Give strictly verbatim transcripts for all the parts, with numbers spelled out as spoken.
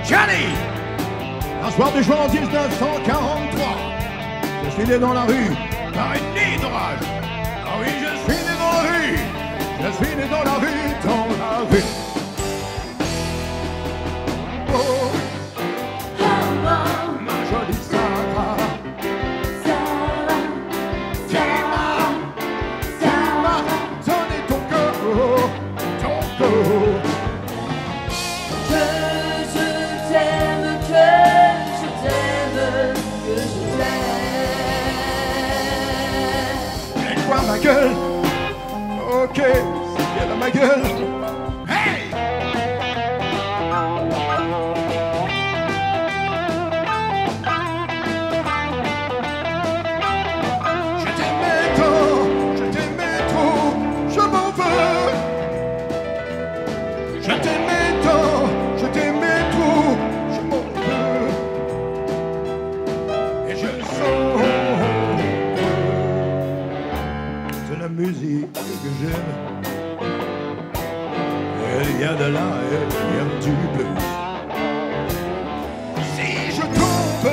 Johnny. Un soir du juin en mille neuf cent quarante-trois, je suis né dans la rue par une nuit d'orage. Ah oui, je suis né dans la rue. Je suis né dans la rue, dans la rue. Oh, ma jolie Sarah. Sarah, Sarah, Sarah, donné ton corps, ton corps. que je t'aime, que je t'aime, que je t'aime. Et quoi ma gueule? Ok, c'est qu'elle a ma gueule. Hey! Je t'aimais tant, je t'aimais trop, je m'en veux. Je t'aimais tant, je t'aimais trop, je m'en veux. Et je sens de la musique que j'aime. Il y a de là, il y a du blues. Si je tombe,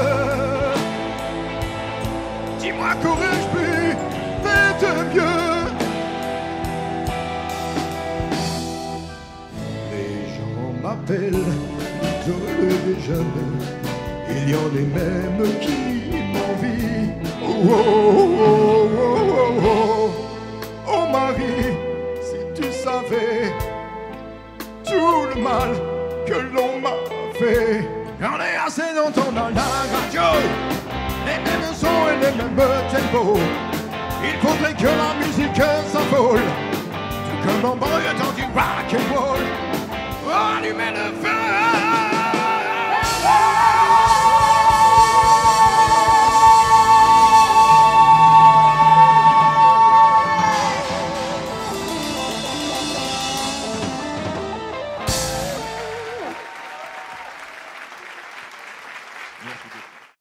dis-moi qu'aurais-je pu faire de mieux. Les gens m'appellent l'idole des jeunes. Il y en a même qui m'envient. Oh, oh, oh, oh, oh, oh. Oh Marie, si tu savais tout le mal que l'on m'a fait. J'en ai assez d'entendre dans la radio les mêmes sons et les mêmes tempos. Il faudrait que la musique s'envole